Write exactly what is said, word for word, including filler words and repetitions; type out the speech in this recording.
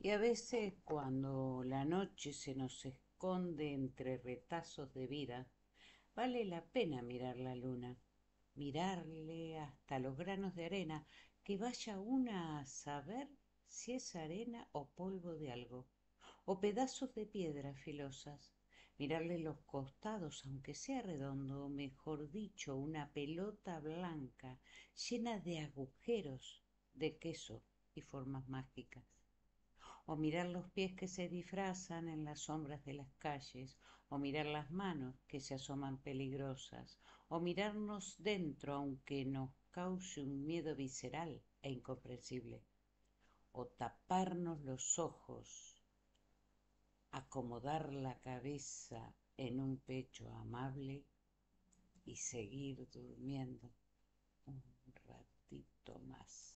Y a veces cuando la noche se nos esconde entre retazos de vida, vale la pena mirar la luna, mirarle hasta los granos de arena, que vaya una a saber si es arena o polvo de algo, o pedazos de piedra filosas, mirarle los costados, aunque sea redondo, o mejor dicho, una pelota blanca llena de agujeros de queso y formas mágicas, o mirar los pies que se disfrazan en las sombras de las calles, o mirar las manos que se asoman peligrosas, o mirarnos dentro aunque nos cause un miedo visceral e incomprensible, o taparnos los ojos, acomodar la cabeza en un pecho amable y seguir durmiendo un ratito más.